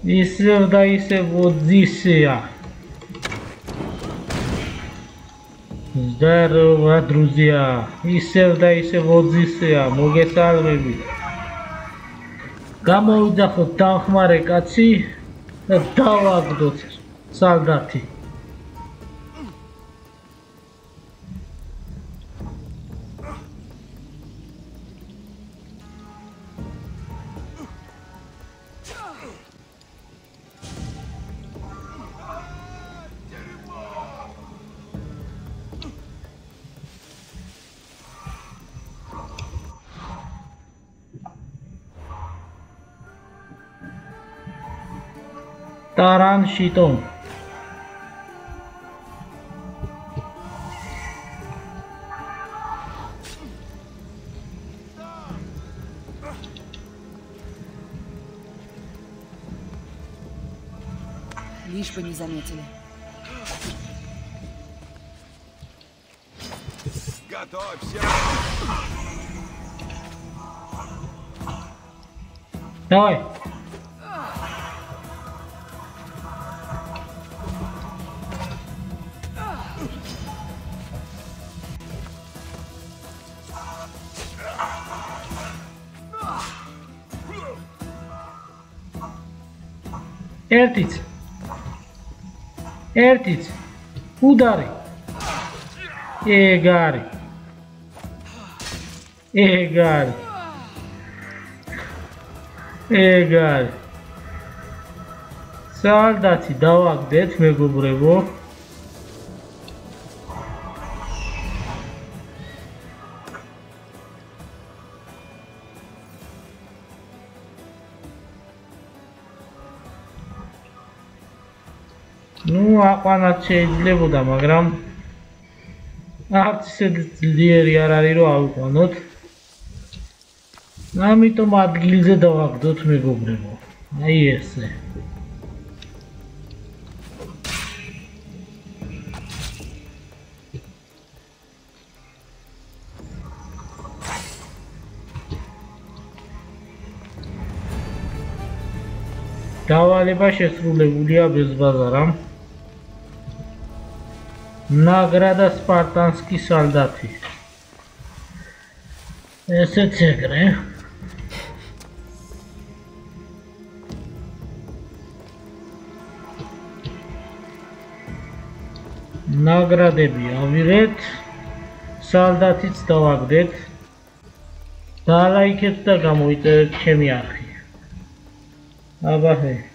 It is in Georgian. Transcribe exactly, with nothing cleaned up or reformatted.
ისევ და ისევ Одиссея. Здорово, друзья. ისევ და ისევ Одиссея. მოგესალმებით. გამოვიძახოთ დამხმარე კაცი და დავაგდოთ სალდათი. Taran Shiton. Лишь бы не заметили. Готовься. Давай. ერთიც ერთიც უდარი ეგარი ეგარი ეგარი სალდათი დავაგდეთ მეგობრებო ну აყვანაც შეიძლებოდა მაგრამ არც ისეთი ძლიერი არ არის რომ ავიყვანოთ ამიტომ ადგილზე დავაგდოთ მეგობრებო აი ესე დავალება შესრულებულია ბეზბაზარამ ნაგრადა სპარტანსკი სალდათი ესეც ეგრე ნაგრადები ავიღეთ სალდათიც დავაგდეთ და ლაიქეთ და გამოიწერეთ ჩემი არხი აბა ჰე